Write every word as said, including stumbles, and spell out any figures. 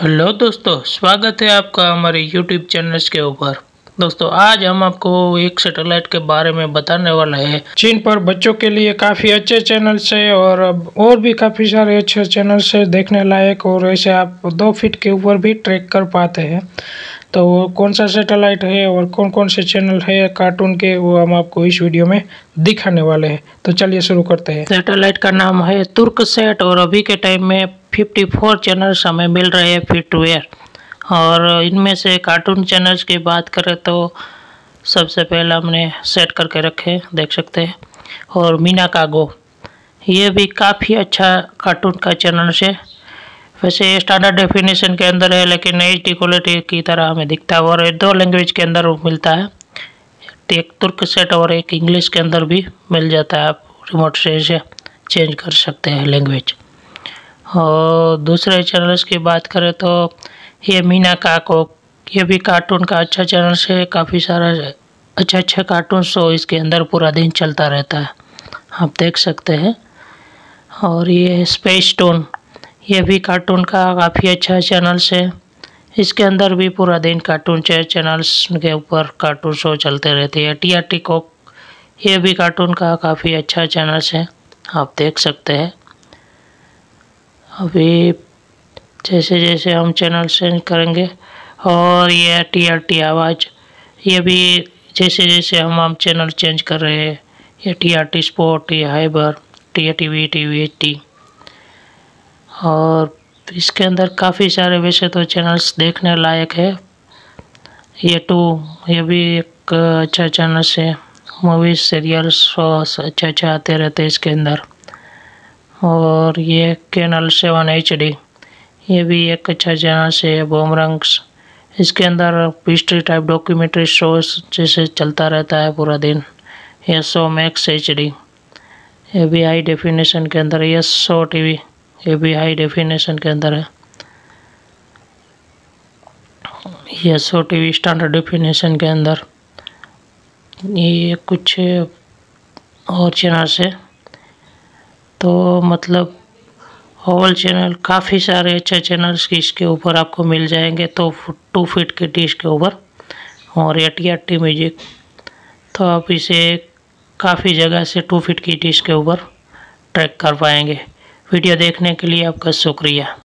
Hello दोस्तों, स्वागत है आपका हमारे यूट्यूब चैनल्स के ऊपर। दोस्तों, आज हम आपको एक सैटेलाइट के बारे में बताने वाला है जिन पर बच्चों के लिए काफ़ी अच्छे चैनल्स है और और भी काफ़ी सारे अच्छे चैनल्स है देखने लायक, और ऐसे आप दो फीट के ऊपर भी ट्रैक कर पाते हैं। तो वो कौन सा सैटेलाइट है और कौन कौन से चैनल है कार्टून के, वो हम आपको इस वीडियो में दिखाने वाले हैं। तो चलिए शुरू करते हैं। सैटेलाइट का नाम है तुर्कसैट और अभी के टाइम में चौवन चैनल्स हमें मिल रहे हैं फ्री टू एयर। और इनमें से कार्टून चैनल्स की बात करें तो सबसे पहला हमने सेट करके रखे, देख सकते हैं। और मीना का गो, ये भी काफ़ी अच्छा कार्टून का चैनल है। वैसे स्टैंडर्ड डेफिनेशन के अंदर है, लेकिन एच डी क्वालिटी की तरह हमें दिखता है और दो लैंग्वेज के अंदर मिलता है, एक तुर्कसैट और एक इंग्लिश के अंदर भी मिल जाता है। आप रिमोट से इसे चेंज कर सकते हैं लैंग्वेज। और दूसरे चैनल्स की बात करें तो ये मीना काको, ये भी कार्टून का अच्छा चैनल है। काफ़ी सारा अच्छे अच्छे कार्टून शो इसके अंदर पूरा दिन चलता रहता है, आप देख सकते हैं। और ये स्पेस टून, ये भी कार्टून का काफ़ी अच्छा चैनल है। इसके अंदर भी पूरा दिन कार्टून चैनल्स के ऊपर कार्टून शो चलते रहते हैं। टी आर टी को, ये भी कार्टून का काफ़ी अच्छा चैनल है, आप देख सकते हैं। अभी जैसे जैसे हम चैनल चेंज करेंगे, और ये टी आर टी आवाज़, ये भी जैसे जैसे हम हम चैनल चेंज कर रहे हैं, ये टी आर टी स्पोर्ट, ये हाइबर, T R T V, T V H T. और इसके अंदर काफ़ी सारे वैसे तो चैनल्स देखने लायक है। ये टू, ये भी एक अच्छा चैनल है। मूवीज, सीरियल्स शोस अच्छा अच्छा आते रहते हैं इसके अंदर। और ये कैनल सेवन एच डी, ये भी एक अच्छा चैनल है। बूमरंग्स, इसके अंदर हिस्ट्री टाइप डॉक्यूमेंट्री शोज जैसे चलता रहता है पूरा दिन। ये शो मैक्स एच डी, ये भी हाई डेफिनेशन के अंदर। ये शो टीवी, ये भी हाई डेफिनेशन के अंदर है। ये शो टीवी स्टैंडर्ड डेफिनेशन के अंदर। ये कुछ और चैनल है, तो मतलब ओवल चैनल काफ़ी सारे अच्छे चैनल्स इसके ऊपर आपको मिल जाएंगे। तो टू फीट के डिश के ऊपर, और ये टी आर टी म्यूजिक, तो आप इसे काफ़ी जगह से टू फीट की डिश के ऊपर ट्रैक कर पाएंगे। वीडियो देखने के लिए आपका शुक्रिया।